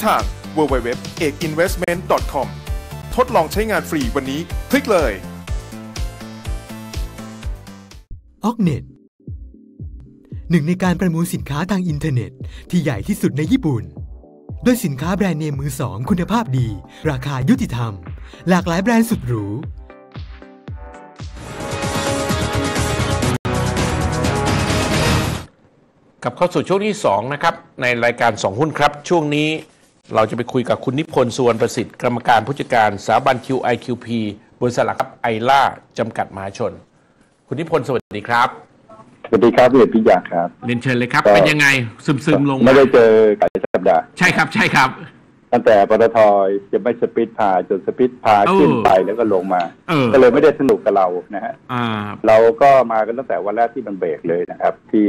ทาง www.ekinvestment.com ทดลองใช้งานฟรีวันนี้คลิกเลย Ognet หนึ่งในการประมูลสินค้าทางอินเทอร์เน็ตที่ใหญ่ที่สุดในญี่ปุ่นด้วยสินค้าแบรนด์เนมมือสองคุณภาพดีราคายุติธรรมหลากหลายแบรนด์สุดหรูกลับเข้าสู่ช่วงที่2นะครับในรายการ2หุ้นครับช่วงนี้เราจะไปคุยกับคุณนิพนธ์ สุวรรณประสิทธิ์กรรมการผู้จัดการสถาบัน QIQP บริษัทหลักทรัพย์ไอล่าจำกัดมหาชนคุณนิพนธ์สวัสดีครับสวัสดีครับพี่พิยาครับเรียนเชิญเลยครับเป็นยังไงซึมๆลงไม่ได้เจอกันสัปดาห์ใช่ครับใช่ครับตั้งแต่ปตท.จะไม่สปีดพาจนสปีดพาขึ้นไปแล้วก็ลงมาก็เลยไม่ได้สนุกกับเรานะฮะเราก็มากันตั้งแต่วันแรกที่มันเบรกเลยนะครับที่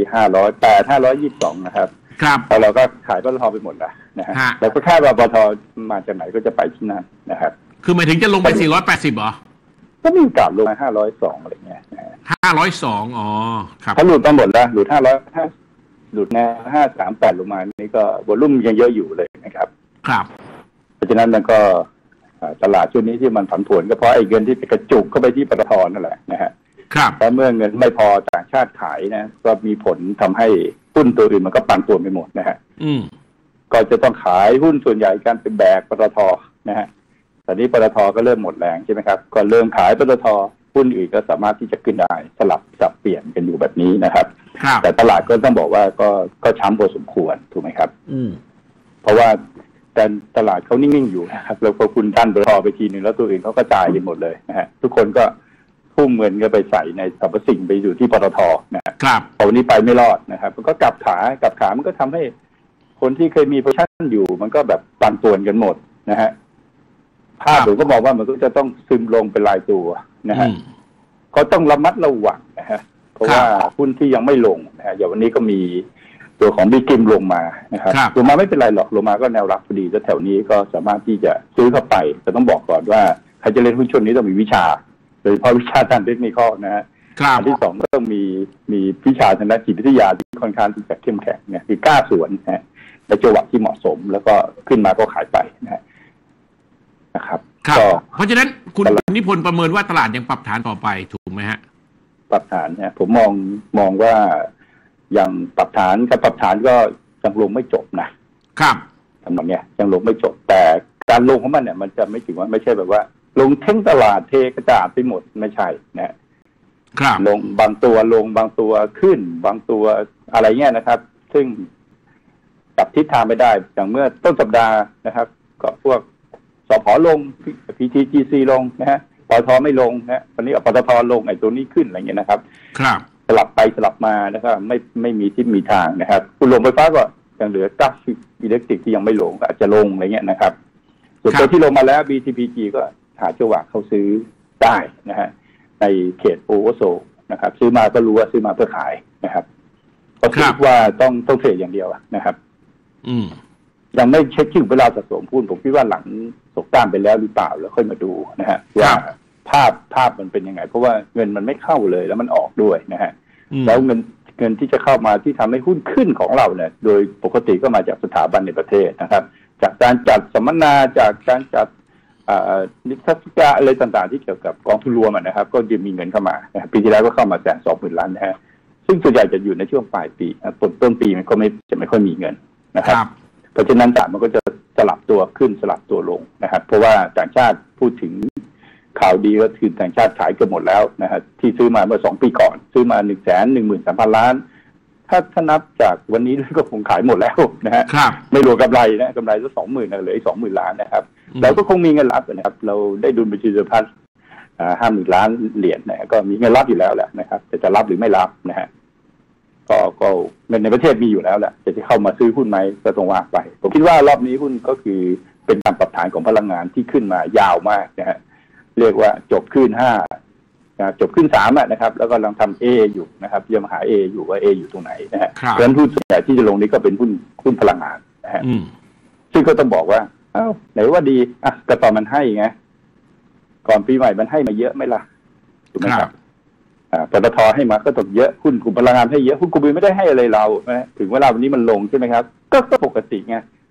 522นะครับครับเราก็ขายปตท.ไปหมดแล้วนะฮะแล้วก็คาดว่าปตท.มาจากไหนก็จะไปที่นั่นนะครับคือหมายถึงจะลงไป480เหรอก็มีโอกาสลงมา502อะไรเงี้ย 502อ๋อครับถ้าหลุดมาหมดแล้วหลุด500หลุดแนว538ลงมานี่ก็วอลุ่มยังเยอะอยู่เลยนะครับครับเพราะฉะนั้นมันก็ตลาดช่วงนี้ที่มันผันผวนก็เพราะไอ้เงินที่กระจุกเข้าไปที่ปตท.นั่นแหละนะฮะครับแต่เมื่อเงินไม่พอต่างชาติขายนะก็มีผลทำให้หุ้นตัวอื่นมันก็ปั่นป่วนไปหมดนะฮะก็จะต้องขายหุ้นส่วนใหญ่การไปแบกปตท.นะฮะตอนนี้ปตท.ก็เริ่มหมดแรงใช่ไหมครับก็เริ่มขายปตท.หุ้นอื่นก็สามารถที่จะขึ้นได้สลับสับเปลี่ยนกันอยู่แบบนี้นะครับแต่ตลาดก็ต้องบอกว่าก็ช้ำพอสมควรถูกไหมครับเพราะว่าแต่ตลาดเขานิ่งๆอยู่นะครับแล้วพอคุณดันปตท.ไปทีนึงแล้วตัวอื่นเขาก็จ่ายกันหมดเลยนะฮะทุกคนก็พุ่งเงินก็ไปใส่ในสรรพสิ่งไปอยู่ที่ปตท. นะครับพอวันนี้ไปไม่รอดนะครับมันก็กลับขามันก็ทำให้คนที่เคยมีโพซิชั่นอยู่มันก็แบบปั่นป่วนกันหมดนะฮะภาพผมก็มองว่ามันก็จะต้องซึมลงเป็นรายตัวนะฮะก็ต้องระมัดระวังนะฮะเพราะว่าหุ้นที่ยังไม่ลงนะฮะอย่างวันนี้ก็มีตัวของบิ๊กกิมลงมานะครับลงมาไม่เป็นไรหรอกลงมาก็แนวรับพอดีแล้วแถวนี้ก็สามารถที่จะซื้อเข้าไปแต่ต้องบอกก่อนว่าใครจะเล่นหุ้นชนนี้ต้องมีวิชาโดยเฉพาะวิชาทางเทคนิคนะฮะอันที่สองก็ต้องมีวิชาทางด้านจิตวิทยาที่ค่อนข้างที่จะเข้มแข็งเนี่ยคือกล้าสวนนะฮะในจังหวะที่เหมาะสมแล้วก็ขึ้นมาก็ขายไปนะครับเพราะฉะนั้นคุณนิพนธ์ประเมินว่าตลาดยังปรับฐานต่อไปถูกไหมฮะปรับฐานเนี่ยผมมองว่ายังปรับฐานกับปรับฐานก็ยังลงไม่จบนะครับทำนองเนี้ยยังลงไม่จบแต่การลงของมันเนี่ยมันจะไม่ถึงว่าไม่ใช่แบบว่าลงทั้งตลาดเทกระจาดไปหมดไม่ใช่นะครับลงบางตัวลงบางตัวขึ้นบางตัวอะไรเงี้ยนะครับซึ่งจับทิศทางไม่ได้อย่างเมื่อต้นสัปดาห์นะครับก็พวกสผ.ลง PTGC ลงนะฮะปตท.ไม่ลงนะวันนี้ปตท.ลงไอ้ตัวนี้ขึ้นอะไรเงี้ยนะครับครับสลับไปสลับมานะครับไม่มีทิศมีทางนะครับคุณลงไฟฟ้าก็ยังเหลือก๊าซอิเล็กทริกที่ยังไม่ลงอาจจะลงอะไรเงี้ยนะครับส่วนตัวที่ลงมาแล้ว BTPG ก็หาจังหวะเขาซื้อได้นะฮะในเขตโอเวอร์โซนะครับซื้อมาก็รู้ว่าซื้อมาเพื่อขายนะครับก็คิดว่าต้องเทรดอย่างเดียวนะครับยังไม่เช็คชื่อเวลาสะสมหุ้นผมคิดว่าหลังสงกรานต์ไปแล้วหรือเปล่าแล้วค่อยมาดูนะฮะว่าภาพมันเป็นยังไงเพราะว่าเงินมันไม่เข้าเลยแล้วมันออกด้วยนะฮะแล้วเงินที่จะเข้ามาที่ทำให้หุ้นขึ้นของเราเนี่ยโดยปกติก็มาจากสถาบันในประเทศนะครับจากการจัดสัมมนาจากการจัดนิทรรศการอะไรต่างๆที่เกี่ยวกับกองทุนรวมนะครับก็จะมีเงินเข้ามาปีที่แล้วก็เข้ามา120,000 ล้านนะฮะซึ่งส่วนใหญ่จะอยู่ในช่วงปลายปีต้นปีมันก็ไม่ค่อยมีเงินนะครับเพราะฉะนั้นตลาดมันก็จะสลับตัวขึ้นสลับตัวลงนะครับเพราะว่าต่างชาติพูดถึงข่าวดีก็คือต่างชาติขายเกือบหมดแล้วนะฮะที่ซื้อมาเมื่อ2 ปีก่อนซื้อมา113,000 ล้านถ้านับจากวันนี้ก็คงขายหมดแล้วนะฮะไม่รวมกำไรนะกำไรก็20,000เหลืออีก20,000 ล้านนะครับเราก็คงมีเงินรับนะครับเราได้ดุลบัญชีสะพัด50,000 ล้านเหรียญนะก็มีเงินรับอยู่แล้วแหละนะครับแต่จะรับหรือไม่รับนะฮะก็เงินในประเทศมีอยู่แล้วแหละจะเข้ามาซื้อหุ้นไหมก็ต้องว่าไปผมคิดว่ารอบนี้หุ้นก็คือเป็นการปรับฐานของพลังงานที่ขึ้นมายาวมากนะฮะเรียกว่าจบขึ้น5จบขึ้น3นะครับแล้วก็กำลังทำ A อยู่นะครับยังหา A อยู่ว่า A อยู่ตรงไหนนะฮะเพราะฉะนั้นหุ้นส่วนใหญ่ที่จะลงนี้ก็เป็นหุ้นพลังงานนะฮะซึ่งก็ต้องบอกว่าไหนว่าดีก็ตอนมันให้ไงก่อนปีใหม่มันให้มาเยอะไหมล่ะถูกไหมครับปตท.ให้มาก็ตกเยอะหุ้นกลุ่มพลังงานให้เยอะหุ้นกลุ่มอื่นไม่ได้ให้อะไรเราถึงเวลาวันนี้มันลงใช่ไหมครับก็ปกติไง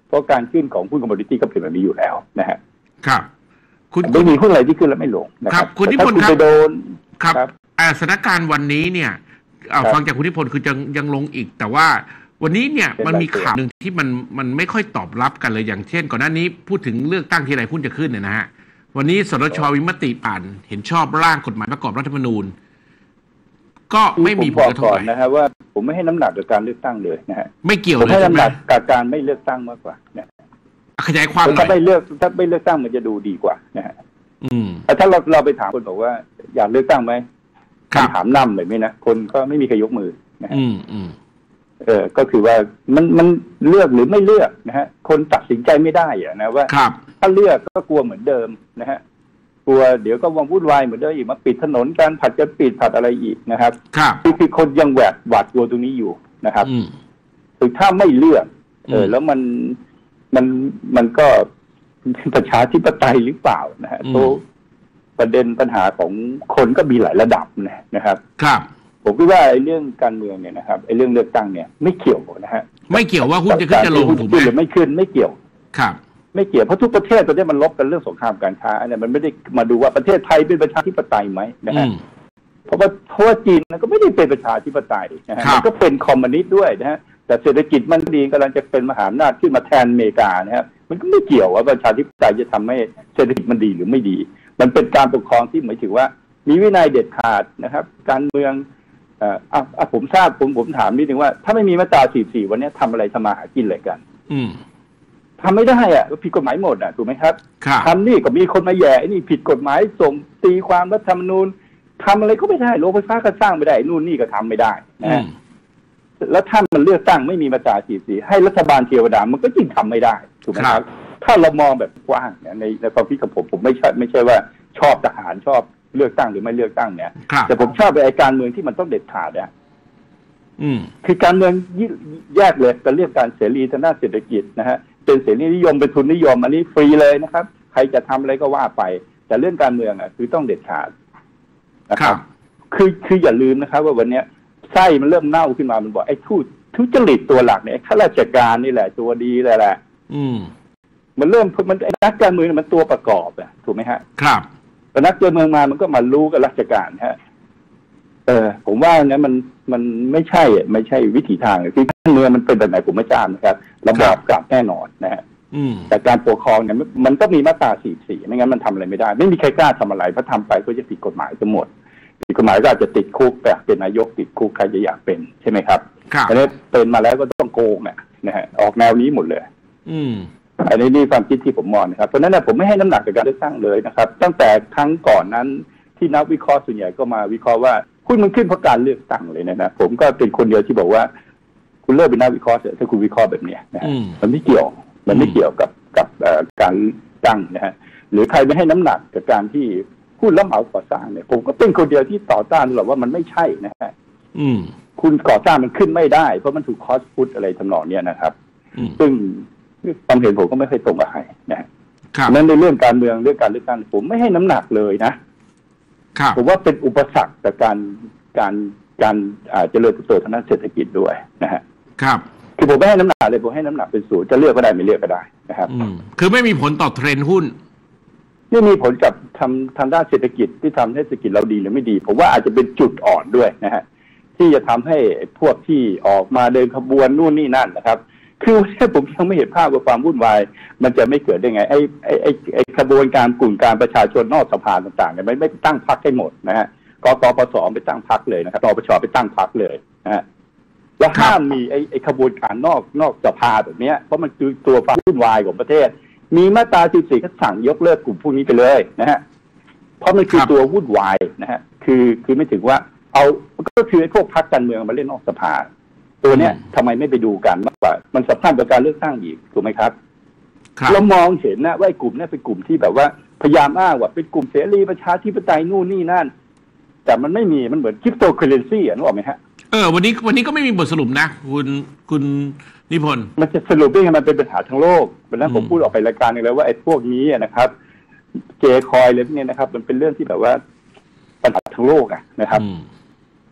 เพราะการขึ้นของหุ้นคอมโมดิตี้ก็เป็นแบบนี้อยู่แล้วนะฮะครับคุณไม่มีหุ้นอะไรที่ขึ้นแล้วไม่ลงนะครับคุณนิพนธ์ครับโดนครับสถานการณ์วันนี้เนี่ยฟังจากคุณนิพนธ์คือยังลงอีกแต่ว่าวันนี้เนี่ยมันมีข่าวหนึ่งที่มันไม่ค่อยตอบรับกันเลยอย่างเช่นก่อนหน้านี้พูดถึงเลือกตั้งที่ไรหุ้นจะขึ้นเนี่ยนะฮะวันนี้สนช.มีมติผ่านเห็นชอบร่างกฎหมายประกอบรัฐธรรมนูญก็ไม่มีผลกระทบอะไรนะครับว่าผมไม่ให้น้ำหนักกับการเลือกตั้งเลยนะฮะไม่เกี่ยวเลยใช่ไหมผมให้น้ำหนักกับการไม่เลือกตั้งมากกว่าเนี่ยขยายความถ้าไม่เลือกตั้งมันจะดูดีกว่านะฮะถ้าเราไปถามคนบอกว่าอยากเลือกตั้งไหมคำถามนำเลยไหมนะคนก็ไม่มีใครยกมือนะก็คือว่ามันเลือกหรือไม่เลือกนะฮะคนตัดสินใจไม่ได้อะนะว่าถ้าเลือกก็กลัวเหมือนเดิมนะฮะกลัวเดี๋ยวก็วางวุ่นวายเหมือนเดิมอีกมาปิดถนนการผัดกันปิดผัดอะไรอีกนะครับคือคนยังหวาดกลัวตรงนี้อยู่นะครับคือถ้าไม่เลือกแล้วมันก็ประชาธิปไตยหรือเปล่านะฮะตัวประเด็นปัญหาของคนก็มีหลายระดับนะครับผมคิดว่าเรื่องการเมืองเนี่ยนะครับเรื่องเลือกตั้งเนี่ยไม่เกี่ยวนะฮะไม่เกี่ยวว่าหุ้นจะขึ้นจะลงถูกไหมหรือไม่ขึ้นไม่เกี่ยวครับไม่เกี่ยวเพราะทุกประเทศตอนนี้มันลบกันเรื่องสงครามการค้าเนี่ยมันไม่ได้มาดูว่าประเทศไทยเป็นประชาธิปไตยไหมนะฮะเพราะว่าจีนมันก็ไม่ได้เป็นประชาธิปไตยนะฮะมันก็เป็นคอมมิวนิสต์ด้วยนะฮะแต่เศรษฐกิจมันดีกำลังจะเป็นมหาอำนาจขึ้นมาแทนอเมริกานะครับมันก็ไม่เกี่ยวว่าประชาธิปไตยจะทำให้เศรษฐกิจมันดีหรือไม่ดีมันเป็นการปกครองที่หมายถึงว่ามีวินัยเด็ดขาดนะครับการเมืองผมทราบผมถามนิดนึงว่าถ้าไม่มีมาตรา 44 วันนี้ทำอะไรทำมาหากินอะไรกันทำไม่ได้ผิดกฎหมายหมดถูกไหมครับทำนี่ก็มีคนมาแย่นี่ผิดกฎหมายส่งตีความรัฐธรรมนูญทำอะไรก็ไม่ได้โรงไฟฟ้าก็สร้างไม่ได้นู่นนี่ก็ทำไม่ได้นะแล้วถ้ามันเลือกตั้งไม่มีมาตรา 44 ให้รัฐบาลเทวดามันก็ยิ่งทำไม่ได้ถูกไหมครับถ้าเรามองแบบกว้างในความคิดของผมไม่ใช่ว่าชอบทหารชอบเลือกตั้งหรือไม่เลือกตั้งเนี่ยแต่ผมชอบไอ้การเมืองที่มันต้องเด็ดขาดคือการเมืองแยกเลยแต่เรื่องการเสรีทางด้านเศรษฐกิจนะฮะเป็นเสรีนิยมเป็นทุนนิยมอันนี้ฟรีเลยนะครับใครจะทำอะไรก็ว่าไปแต่เรื่องการเมืองคือต้องเด็ดขาดนะครับคืออย่าลืมนะครับว่าวันนี้ไส้มันเริ่มเน่าขึ้นมามันบอกไอ้ทุจริตตัวหลักเนี่ยข้าราชการนี่แหละตัวดีเลยแหละมันเริ่มมันนักการเมืองมันตัวประกอบถูกไหมฮะครับแต่นักการเมืองมามันก็มารู้กับราชการฮะผมว่าเนี่ยมันไม่ใช่วิถีทางที่การเมืองมันเป็นแบบไหนผมไม่ทราบนะครับระบอบกลับแน่นอนนะฮะแต่การปกครองเนี่ยมันก็มีมาตรา 44ไม่งั้นมันทำอะไรไม่ได้ไม่มีใครกล้าทำอะไรเพราะทำไปก็จะผิดกฎหมายทั้งหมดผิดกฎหมายก็อาจจะติดคุกแบบเป็นนายกติดคุกใครจะอยากเป็นใช่ไหมครับอันนี้เป็นมาแล้วก็ต้องโกงนะฮะออกแนวนี้หมดเลยอันนี้ความคิดที่ผมมองนะครับเพราะนั้นผมไม่ให้น้ำหนักกับการเลือกตั้งเลยนะครับตั้งแต่ครั้งก่อนนั้นที่นักวิเคราะห์ส่วนใหญ่ก็มาวิเคราะห์ว่าหุ้นมันขึ้นเพราะการเลือกตั้งเลยนะผมก็เป็นคนเดียวที่บอกว่าคุณเลิกเป็นนักวิเคราะห์เถอะถ้าคุณวิเคราะห์แบบนี้นะมันไม่เกี่ยวกับการตั้งนะฮะหรือใครไม่ให้น้ำหนักกับการที่หุ้นรับเหมาก่อสร้างเนี่ยผมก็เป็นคนเดียวที่ต่อต้านหรอกว่ามันไม่ใช่นะฮะคุณก่อสร้างมันขึ้นไม่ได้เพราะมันถูกคอสต์พุทอะไรทำนองนี้นะครับซึ่งความเห็นผมก็ไม่เคยตรงกับใครนะนั้นในเรื่องการเมืองเรื่องการเลือกตั้งผมไม่ให้น้ำหนักเลยนะผมว่าเป็นอุปสรรคต่อการเจริญเติบโตทางด้านเศรษฐกิจด้วยนะฮะคือผมไม่ให้น้ำหนักเลยผมให้น้ำหนักเป็นศูนย์จะเลือกก็ได้ไม่เลือกก็ได้นะครับคือไม่มีผลต่อเทรนด์หุ้นไม่มีผลกับทางด้านเศรษฐกิจที่ทำให้เศรษฐกิจเราดีหรือไม่ดีผมว่าอาจจะเป็นจุดอ่อนด้วยนะฮะที่จะทำให้พวกที่ออกมาเดินขบวนนู่นนี่นั่นนะครับคือผมยังไม่เห็นภาพว่าความวุ่นวายมันจะไม่เกิดได้ไงไอ้ขบวนการกลุ่มการประชาชนนอกสภาต่างๆเนี่ยไม่ตั้งพรรคให้หมดนะฮะกปปสไปตั้งพรรคเลยนะครับปปชไปตั้งพรรคเลยนะฮะแล้วห้ามมีไอ้ขบวนการนอกสภาแบบนี้เพราะมันคือตัวความวุ่นวายของประเทศมีมาตรา 14ก็สั่งยกเลิกกลุ่มพวกนี้ไปเลยนะฮะเพราะมันคือตัววุ่นวายนะฮะคือไม่ถึงว่าก็คือไอ้พวกพรรคการเมืองมาเล่นนอกสภาตัวเนี้ยทำไมไม่ไปดูกันมากกว่ามันสำคัญกับการเลือกตั้งอีกถูกไหมครับเรามองเห็นนะว่าไอ้กลุ่มนี้เป็นกลุ่มที่แบบว่าพยายามอ้างว่าเป็นกลุ่มเสรีประชาธิปไตยนู่นนี่นั่นแต่มันไม่มีมันเหมือนคริปโตเคอเรนซีนึกออกไหมฮะวันนี้ก็ไม่มีบทสรุปนะคุณนิพนธ์มันจะสรุปได้ไงมันเป็นปัญหาทั้งโลกวันนั้นผมพูดออกไปรายการนึงแล้วว่าไอ้พวกนี้นะครับเจคอยเลยพวกนี้นะครับมันเป็นเรื่องที่แบบว่าปัญหาทั้งโลกนะครับ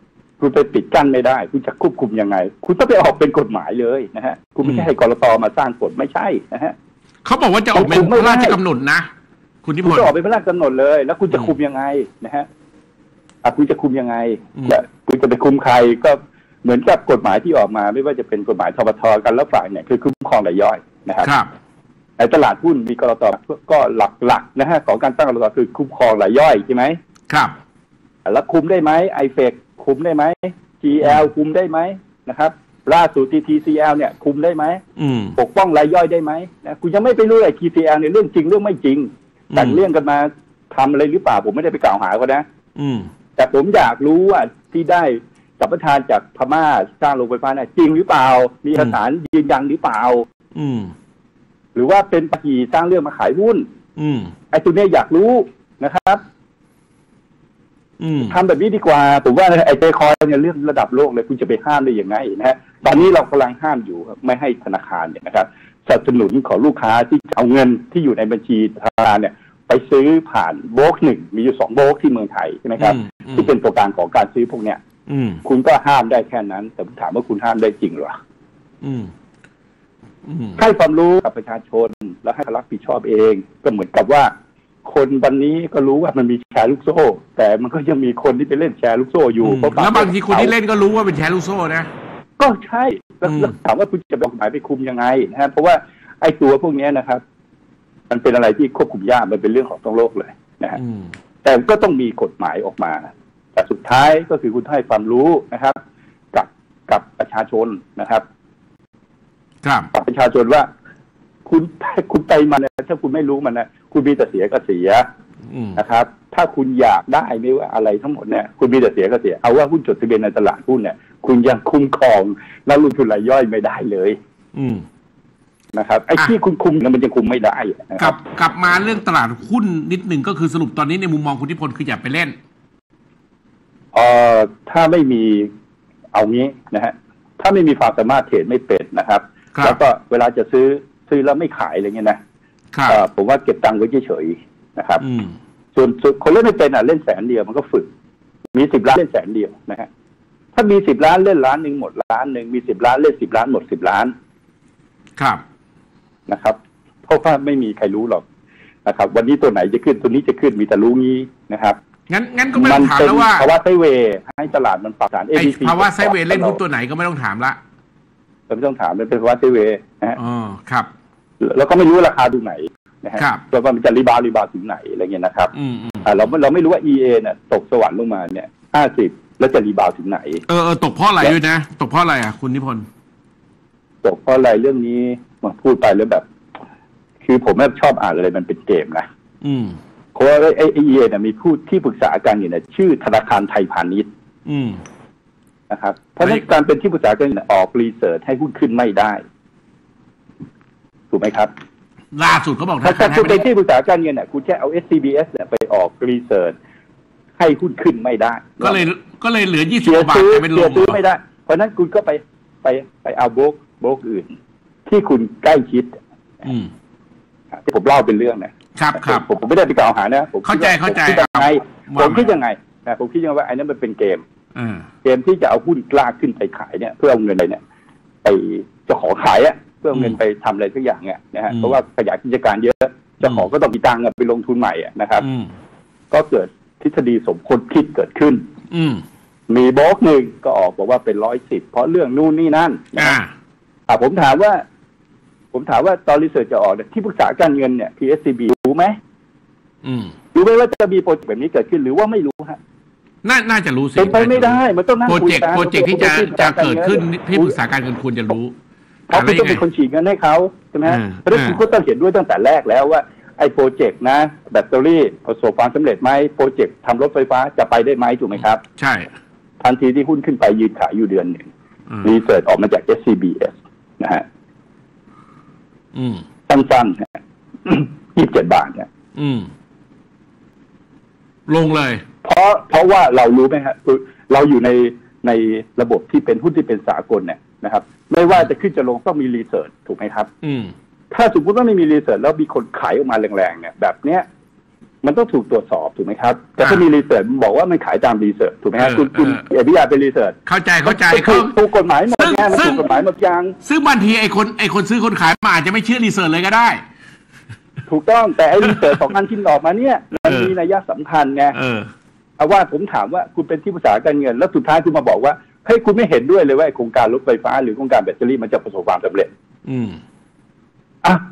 คุณไปปิดกั้นไม่ได้คุณจะควบคุมยังไงคุณต้องไปออกเป็นกฎหมายเลยนะฮะคุณไม่ใช่ให้กรต.มาสร้างกฎไม่ใช่นะฮะเขาบอกว่าจะออกเป็นพระราชกำหนดนะคุณนิพนธ์คุณจะออกเป็นพระราชกำหนดเลยแล้วคุณจะคุมยังไงนะฮะคุณจะคุมยังไงคุณจะไปคุมใครก็เหมือนกับกฎหมายที่ออกมาไม่ว่าจะเป็นกฎหมายทบท.กันแล้วฝ่ายเนี่ยคือคุ้มครองรายย่อยนะครับในตลาดหุ้นมีกรต.ก็หลักๆนะฮะของการตั้งกรต.คือคุ้มครองรายย่อยใช่ไหมครับแล้วคุมได้ไหมไอเฟกคุมได้ไหม GL คุมได้ไหมนะครับล่าสุด TTCL เนี่ยคุมได้ไหมปกป้องรายย่อยได้ไหมนะคุณยังไม่ไปรู้เลย TCL เนี่ยเรื่องจริงเรื่องไม่จริงแต่งเรื่องกันมาทำอะไรหรือเปล่าผมไม่ได้ไปกล่าวหาเขานะแต่ผมอยากรู้ว่าที่ได้สัมปทานจากพม่าสร้างโรงไฟฟ้าเนี่ยจริงหรือเปล่ามีเอกสารยืนยันหรือเปล่าหรือว่าเป็นปกีสร้างเรื่องมาขายหุ้นไอ้ตัวนี้อยากรู้นะครับทำแบบนี้ดีกว่าผมว่าไอ้เจคอยเนี่ยเรื่องระดับโลกเลยคุณจะไปห้ามได้ยังไงนะฮะตอนนี้เรากำลังห้ามอยู่ไม่ให้ธนาคารเนี่ยนะครับสนับสนุนของลูกค้าที่เอาเงินที่อยู่ในบัญชีธนาคารเนี่ยไปซื้อผ่านโบรกหนึ่งมีอยู่2โบรกที่เมืองไทยใช่ไหมครับที่เป็นตัวกลางของการซื้อพวกเนี้ยคุณก็ห้ามได้แค่นั้นแต่ผมถามว่าคุณห้ามได้จริงหรอให้ความรู้กับประชาชนแล้วให้เขารับผิดชอบเองก็เหมือนกับว่าคนวันนี้ก็รู้ว่ามันมีแชร์ลูกโซ่แต่มันก็ยังมีคนที่ไปเล่นแชร์ลูกโซ่อยู่แล้วบางทีคนที่เล่นก็รู้ว่าเป็นแชร์ลูกโซ่นะก็ใช่แล้วถามว่าคุณจะบอกหมายไปคุมยังไงนะฮะเพราะว่าไอ้ตัวพวกนี้นะครับมันเป็นอะไรที่ควบคุมยากมันเป็นเรื่องของทั้งโลกเลยนะฮะแต่ก็ต้องมีกฎหมายออกมาแต่สุดท้ายก็คือคุณให้ความรู้นะครับกับประชาชนนะครับกับประชาชนว่าคุณไปมันถ้าคุณไม่รู้มันนะคุณมีแต่เสียก็เสียนะครับถ้าคุณอยากได้ไม่ว่าอะไรทั้งหมดเนี่ยคุณมีแต่เสียก็เสียเอาว่าหุ้นจดทะเบียนในตลาดหุ้นเนี่ยคุณยังคุ้มครองนักลงทุนรายย่อยไม่ได้เลยนะครับไอ้ที่คุณคุมนั้นมันยังคุมไม่ได้กลับมาเรื่องตลาดหุ้นนิดหนึ่งก็คือสรุปตอนนี้ในมุมมองคุณนิพนธ์คืออย่าไปเล่นถ้าไม่มีเอางี้นะฮะถ้าไม่มีความสามารถเทรดไม่เป็นนะครับแล้วก็เวลาจะซื้อแล้วไม่ขายอะไรเงี้ยนะผมว่าเก็บตังค์ไว้เฉยๆนะครับส่วนคนเล่นไม่เป็นเล่น100,000 เดียวมันก็ฝึกมี10 ล้านเล่น100,000 เดียวนะฮะถ้ามี10 ล้านเล่น1 ล้านหมด1 ล้านมี10 ล้านเล่น10 ล้านหมด10 ล้านครับนะครับเพราะว่าไม่มีใครรู้หรอกนะครับวันนี้ตัวไหนจะขึ้นตัวนี้จะขึ้นมีแต่รู้งี้นะครับงั้นก็ไม่ต้องถามแล้วว่าภาวะไซด์เวย์ให้ตลาดมันปรับฐาน ABC ภาวะไซด์เวย์เล่นหุ้นตัวไหนก็ไม่ต้องถามละไม่ต้องถามมันเป็นภาวะไซด์เวย์นะฮะครับแล้วก็ไม่รู้ราคาดูไหนนะฮะว่ามันจะรีบาวถึงไหนอะไรเงี้ยนะครับเราไม่รู้ว่า EA เนี่ยตกสวรรค์ลงมาเนี่ย50แล้วจะรีบาวถึงไหนตกเพราะอะไรด้วยนะตกเพราะอะไรคุณนิพนธ์ตกเพราะอะไรเรื่องนี้มาพูดไปแล้วแบบคือผมไม่ชอบอ่านอะไรมันเป็นเกมนะเพราะว่าไอ้ EA เนี่ยมีผู้ที่ปรึกษาการเงินเนี่ยชื่อธนาคารไทยพาณิชย์นะครับเพราะฉะนั้นการเป็นที่ปรึกษาการเงินออกรีเสิร์ชให้หุ้นขึ้นไม่ได้ถูกไหมครับล่าสุดเขาบอกถ้าคุณเป็นที่ปรึกษาการเงินเนี่ยคุณแค่เอา SCBS เนี่ยไปออกรีเสิร์ชให้หุ้นขึ้นไม่ได้ก็เลยเหลือ20 บาทเป็นลงซื้อไม่ได้เพราะนั้นคุณก็ไปเอาโบรกอื่นที่คุณใกล้ชิดที่ผมเล่าเป็นเรื่องนะครับผมไม่ได้ไปกล่าวหานะผมเข้าใจผมคิดยังไงนะผมคิดยังไงว่าไอ้นั้นมันเป็นเกมที่จะเอาหุ้นกล้าขึ้นไปขายเนี่ยเพื่อเอาเงินอะไรเนี่ยไปจะขอขายเพื่อเอาเงินไปทำอะไรสักอย่างเนี่ยนะฮะเพราะว่าขยายกิจการเยอะจะขอก็ต้องมีตังค์ไปลงทุนใหม่นะครับก็เกิดทฤษฎีสมคบคิดเกิดขึ้นมีโบรกหนึ่งก็ออกบอกว่าเป็น110เพราะเรื่องนู่นนี่นั่นผมถามว่าตอนรีเสิร์ชจะออกที่ปรึกษาการเงินเนี่ย PSCB รู้ไหมรู้ไหมว่าจะมีโปรเจกต์แบบนี้เกิดขึ้นหรือว่าไม่รู้ฮะน่าจะรู้สิเป็นไปไม่ได้มันต้องนั่งคุยกันโปรเจกต์ที่จะเกิดขึ้นที่ปรึกษาการเงินควรจะรู้เขาไม่ต้องเป็นคนฉีกเงินให้เขาใช่ไหมเพราะฉะนั้นคุณก็ต้องเห็นด้วยตั้งแต่แรกแล้วว่าไอ้โปรเจกต์นะแบตเตอรี่ประสบความสำเร็จไหมโปรเจกต์ทำรถไฟฟ้าจะไปได้ไหมถูกไหมครับใช่ทันทีที่หุ้นขึ้นไปยืนขายอยู่เดือนหนึ่งรีเสิร์ชออกมาจาก SCBS นะฮะสั้นๆ27 บาทเนี่ยลงเลยเพราะว่าเรารู้ไหมครับเราอยู่ในระบบที่เป็นหุ้นที่เป็นสากลเนี่ยนะครับไม่ว่าจะขึ้นจะลงต้องมีรีเสิร์ชถูกไหมครับถ้าสมมติว่าไม่มีรีเสิร์ชแล้วมีคนขายออกมาแรงๆเนี่ยแบบเนี้ยมันต้องถูกตรวจสอบถูกไหมครับแต่ถ้ามีรีเสิร์ชบอกว่ามันขายตามรีเสิร์ชถูกไหมครับคุณอภิญญาเป็นรีเสิร์ชเข้าใจเขาถูกกฎหมายหมดไงมันถูกกฎหมายหมดยังซึ่งบางทีไอ้คนซื้อคนขายมาอาจจะไม่เชื่อรีเสิร์ชเลยก็ได้ถูกต้องแต่ไอ้รีเสิร์ช2 อันที่ออกมาเนี่ยมันมีนัยสำคัญไงเอาว่าผมถามว่าคุณเป็นที่ปรึกษาการเงินแล้วสุดท้ายคุณมาบอกว่าเฮ้ยคุณไม่เห็นด้วยเลยว่าโครงการรถไฟฟ้าหรือโครงการแบตเตอรี่มันจะประสบความสำเร็จอ่ะ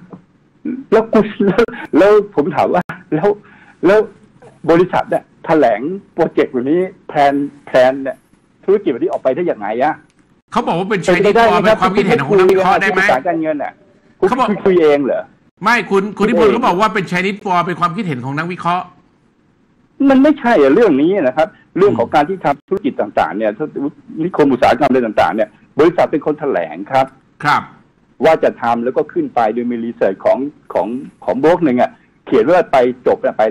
แล้วผมถามว่าแล้วบริษัทเนี่ยแถลงโปรเจกต์แบบนี้แพลนเนี่ยธุรกิจแบบนี้ออกไปได้อย่างไรอะเขาบอกว่าเป็นใช้นิพนธ์เป็นความคิดเห็นของนักวิเคราะห์ได้ไหมภาษาการเงินอ่ะเขาบอกคุยเองเหรอไม่คุณนิพนธ์เขาบอกว่าเป็นใช้นิพนธ์เป็นความคิดเห็นของนักวิเคราะห์มันไม่ใช่เรื่องนี้นะครับเรื่องของการที่ทำธุรกิจต่างๆเนี่ยนิคมอุตสาหกรรมอะไรต่างๆเนี่ยบริษัทเป็นคนแถลงครับว่าจะทำแล้วก็ขึ้นไปโดยมีรีเสิร์ชของโบรกหนึ่งอ่ะเขียนว่าไปจบไป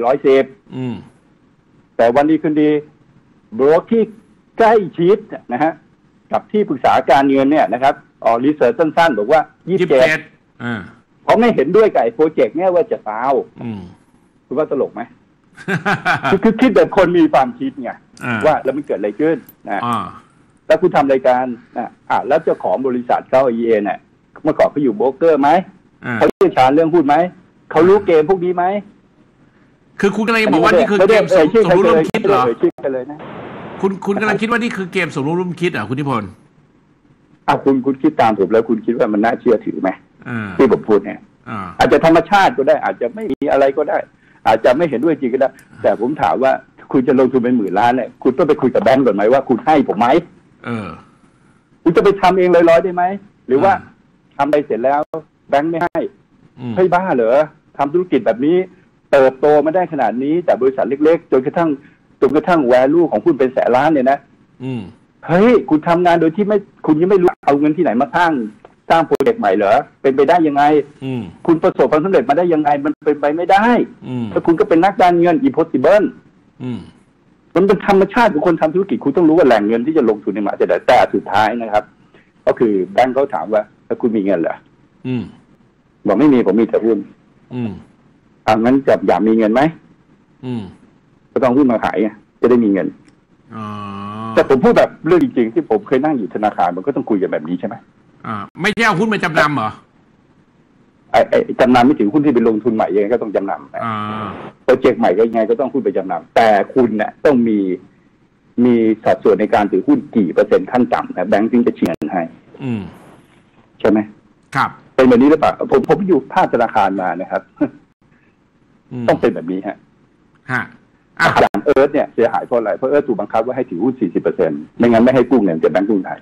110แต่วันนี้คืนดีโบรกที่ใกล้ชิดนะฮะกับที่ปรึกษาการเงินเนี่ยนะครับรีเสิร์ชสั้นๆบอกว่า27เขาไม่เห็นด้วยกับไอ้โปรเจกต์เนี่ยว่าจะฟาวคุณว่าตลกไหม คือคิดแบบคนมีความคิดไงว่าแล้วมันเกิดอะไรขึ้นนะแล้วคุณทำรายการแล้วเจ้าของบริษัทเขาEAเนี่ยเมื่อก่อนเขาอยู่โบรกเกอร์ไหมเขาเชี่ยวชาญเรื่องหุ้นไหมเขารู้เกมพวกนี้ไหมคือคุณกำลังบอกว่านี่คือเกมสมรู้ร่วมคิดเหรอคุณกำลังคิดว่านี่คือเกมสมรู้ร่วมคิดเหรอคุณนิพนธ์คุณคิดตามผมแล้วคุณคิดว่ามันน่าเชื่อถือไหมที่ผมพูดเนี่ยอาจจะธรรมชาติก็ได้อาจจะไม่มีอะไรก็ได้อาจจะไม่เห็นด้วยจริงก็ได้แต่ผมถามว่าคุณจะลงทุนเป็น10,000 ล้านเนี่ยคุณต้องไปคุยกับแบงก์ก่อนไหมว่าคุณให้ผมไหมคุณจะไปทำเองลอยๆได้ไหมหรือว่าทำไปเสร็จแล้วแบงก์ไม่ให้ให้บ้าเหรอทำธุรกิจแบบนี้เติบโตมาได้ขนาดนี้แต่บริษัทเล็กๆจนกระทั่งแวลูของคุณเป็นแสนล้านเนี่ยนะเฮ้ยคุณทำงานโดยที่คุณยังไม่รู้เอาเงินที่ไหนมาสร้างโปรเจกต์ใหม่เหรอเป็นไปได้ยังไงคุณประสบความสำเร็จมาได้ยังไงมันเป็นไปไม่ได้ถ้าคุณก็เป็นนักการเงิน impossible มันเป็นธรรมชาติของคนทำธุรกิจคุณต้องรู้ว่าแหล่งเงินที่จะลงทุนในมาจะได้แต่สุดท้ายนะครับก็คือแบงก์เขาถามว่าถ้าคุณมีเงินเหรอบอกไม่มีผมมีแต่หุ้นงั้นจะอยากมีเงินไหมก็ต้องหุ้นมาขายจะได้มีเงินแต่ผมพูดแบบเรื่องจริงๆที่ผมเคยนั่งอยู่ธนาคารมันก็ต้องคุยกันแบบนี้ใช่ไหมไม่ใช่เอาหุ้นมาจำนำเหรอไอ้จำนำไม่ถึงหุ้นที่ไปลงทุนใหม่ยังไงก็ต้องจำนำโปรเจกต์ใหม่ก็ยังไงก็ต้องหุ้นไปจำนำแต่คุณเนี่ยต้องมีสัดส่วนในการถือหุ้นกี่%ขั้นต่ำนะแบงก์จึงจะเชียร์ให้ใช่ไหมครับเป็นแบบนี้หรือเปล่าผมอยู่ภาคธนาคารมานะครับต้องเป็นแบบนี้ฮะอย่างเอิร์ธเนี่ยเสียหายเพราะอะไรเพราะเอิร์ธถูกบังคับว่าให้ถือหุ้น 40% ไม่งั้นไม่ให้กู้เงินจากแบงก์กรุงไทย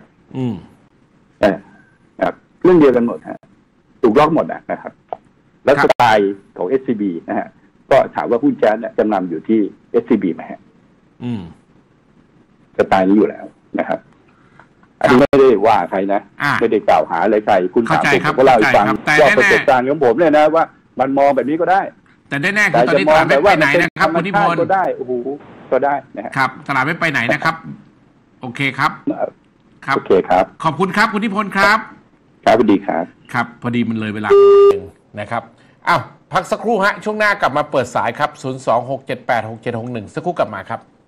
เรื่องเดียวกันหมดฮะถูกล็อกหมดนะครับแล้วสไตล์ของ SCB นะฮะก็ถามว่าหุ้นแจ๊สเนี่ยจำนำอยู่ที่ SCB ไหมฮะสไตล์นี้อยู่แล้วนะครับอันนี้ไม่ได้ว่าใครนะไม่ได้กล่าวหาอะไรใครคุณถามผมก็เล่าให้ฟังว่าประสบการณ์ของผมเนี่ยนะว่ามันมองแบบนี้ก็ได้แต่แน่ๆคือตอนนี้ตลาดไม่ไปไหนนะครับคุณนิพนธ์ก็ได้โอ้โหก็ได้นะครับตลาดไม่ไปไหนนะครับโอเคครับโอเคครับขอบคุณครับคุณนิพนธ์ครับครับสวัสดีครับครับพอดีมันเลยเวลานะครับพักสักครู่ฮะช่วงหน้ากลับมาเปิดสายครับ026786761สักครู่กลับมาครับ